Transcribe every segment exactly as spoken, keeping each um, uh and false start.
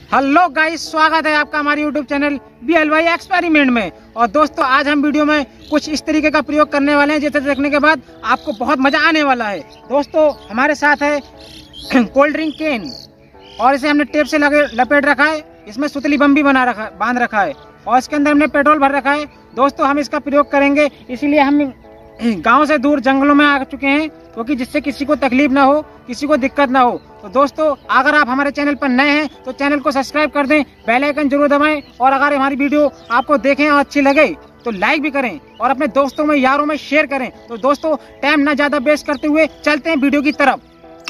Hello guys, स्वागत है आपका हमारे YouTube channel B L Y experiment में। और दोस्तों, आज हम वीडियो में कुछ इस तरीके का प्रयोग करने वाले हैं जिसे देखने के बाद आपको बहुत मजा आने वाला है। दोस्तों, हमारे साथ है कोल्ड ड्रिंक कैन और इसे हमने टेप से लगे लपेट रखा है। इसमें सुतली बम भी बना रखा बांध रखा है और इसके अंदर हमने पेट्रोल भर रखा है। दोस्तों, हम इसका प्रयोग करेंगे, इसीलिए हम गांव से दूर जंगलों में आ चुके हैं क्योंकि जिससे किसी को तकलीफ ना हो, किसी को दिक्कत ना हो। तो दोस्तों, अगर आप हमारे चैनल पर नए हैं तो चैनल को सब्सक्राइब कर दें, बेल आइकन जरूर दबाएं और अगर हमारी वीडियो आपको देखें और अच्छी लगे तो लाइक भी करें और अपने दोस्तों में, यारों में शेयर करें। तो दोस्तों, टाइम ना ज्यादा वेस्ट करते हुए चलते हैं वीडियो की तरफ।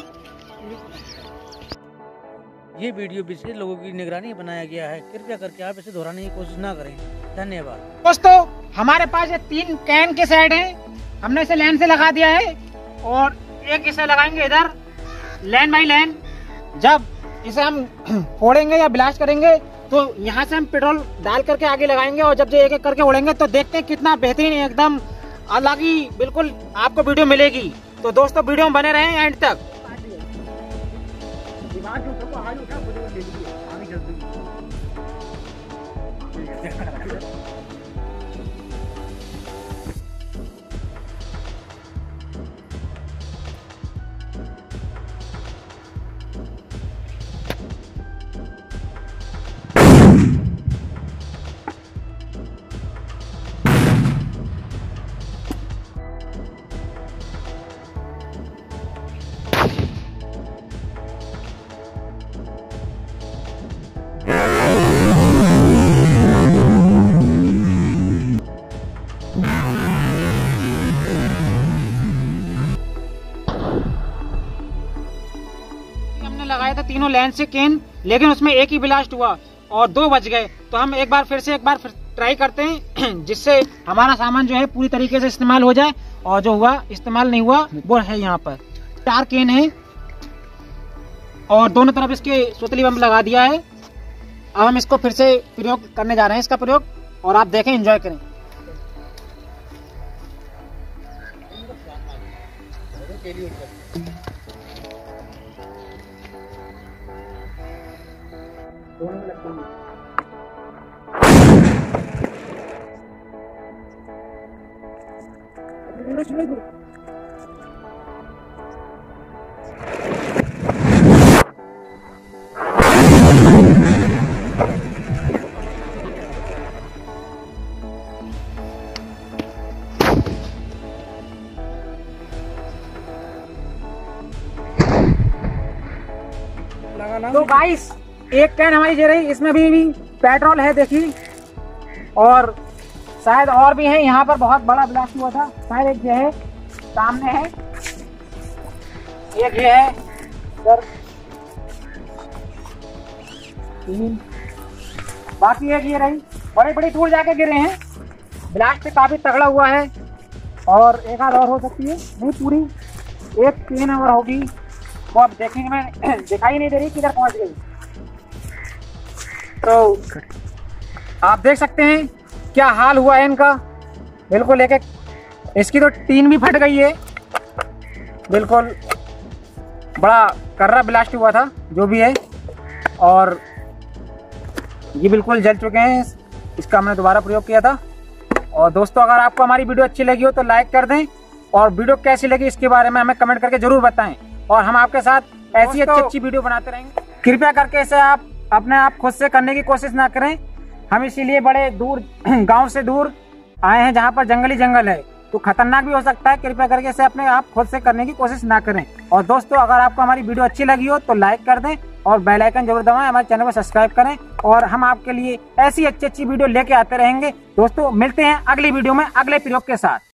ये वीडियो विशेष लोगों की निगरानी में बनाया गया है, कृपया करके आप इसे दोहराने की कोशिश ना करें। धन्यवाद। दोस्तों, हमारे पास ये तीन कैन के सेट हैं। हमने इसे लाइन से लगा दिया है और एक इसे लगाएंगे इधर लाइन बाई लाइन। जब इसे हम फोड़ेंगे या ब्लास्ट करेंगे तो यहाँ से हम पेट्रोल डाल करके आगे लगाएंगे और जब जो एक एक करके उड़ेंगे तो देखते हैं कितना बेहतरीन, एकदम अलग ही बिल्कुल आपको वीडियो मिलेगी। तो दोस्तों, वीडियो में बने रहें एंड तक। हमने लगाया था तीनों लाइन से कैन, लेकिन उसमें एक ही ब्लास्ट हुआ और दो बच गए। तो हम एक बार फिर से एक बार फिर ट्राई करते हैं जिससे हमारा सामान जो है पूरी तरीके से इस्तेमाल हो जाए। और जो हुआ इस्तेमाल नहीं हुआ वो है यहाँ पर चार कैन है और दोनों तरफ इसके सुतली बम लगा दिया है। अब हम इसको फिर से प्रयोग करने जा रहे हैं, इसका प्रयोग, और आप देखें, एंजॉय करें। तो गाइस, एक कैन हमारी जे रही, इसमें भी, भी पेट्रोल है, देखिए, और शायद और भी है। यहाँ पर बहुत बड़ा ब्लास्ट हुआ था, शायद एक ये है सामने है, एक ये है इधर, तीन, बाकी एक ये रही। बड़े बड़े दूर जाके गिरे हैं, ब्लास्ट से काफी तगड़ा हुआ है और एक आध और हो सकती है, नहीं पूरी एक तीन और होगी, वो अब देखने में दिखाई नहीं दे रही किधर पहुंच गई। तो आप देख सकते हैं क्या हाल हुआ है इनका, बिल्कुल एक एक, इसकी तो टीन भी फट गई है, बिल्कुल बड़ा कर्रा ब्लास्ट हुआ था जो भी है, और ये बिल्कुल जल चुके हैं। इसका हमने दोबारा प्रयोग किया था। और दोस्तों, अगर आपको हमारी वीडियो अच्छी लगी हो तो लाइक कर दें और वीडियो कैसी लगी इसके बारे में हमें कमेंट करके जरूर बताएं और हम आपके साथ ऐसी अच्छी अच्छी वीडियो बनाते रहेंगे। कृपया करके इसे आप अपने आप खुद से करने की कोशिश ना करें। हम इसीलिए बड़े दूर गांव से दूर आए हैं जहां पर जंगली जंगल है, तो खतरनाक भी हो सकता है। कृपया करके इसे अपने आप खुद से करने की कोशिश ना करें। और दोस्तों, अगर आपको हमारी वीडियो अच्छी लगी हो तो लाइक कर दें और बेल आइकन जरूर दबाएं, हमारे चैनल को सब्सक्राइब करें और हम आपके लिए ऐसी अच्छी अच्छी वीडियो लेके आते रहेंगे। दोस्तों, मिलते हैं अगली वीडियो में अगले प्रयोग के साथ।